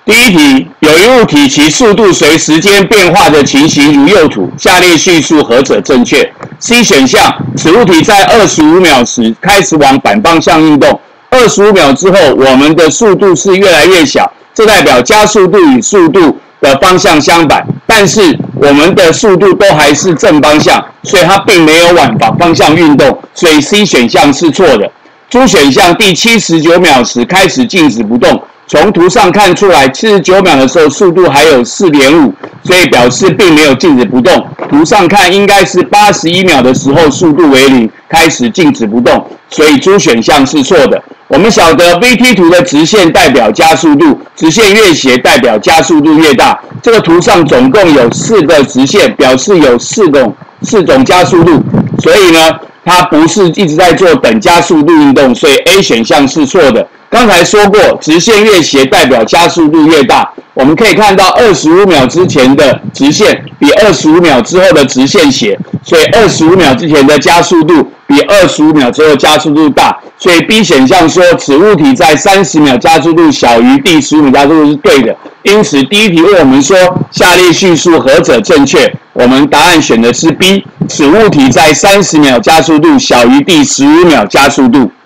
第一题，有一物体其速度随时间变化的情形如右图，下列叙述何者正确 ？C 选项，此物体在25秒时开始往反方向运动，25秒之后，我们的速度是越来越小，这代表加速度与速度的方向相反，但是我们的速度都还是正方向，所以它并没有往反方向运动，所以 C 选项是错的。D 选项第79秒时开始静止不动。从图上看出来，79秒的时候速度还有 4.5， 所以表示并没有静止不动。图上看应该是81秒的时候速度为0，开始静止不动，所以 D 选项是错的。我们晓得 VT 图的直线代表加速度，直线越斜代表加速度越大。这个图上总共有4个直线，表示有4种加速度，所以呢，它不是一直在做等加速度运动，所以 A 选项是错的。刚才说过，直线越斜代表加速度越大。我们可以看到25秒之前的直线比25秒之后的直线斜，所以25秒之前的加速度比25秒之后加速度大。所以 B 选项说此物体在30秒加速度小于第15秒加速度是对的。因此第一题问我们说下列叙述何者正确？我们答案选的是 B， 此物体在30秒加速度小于第15秒加速度。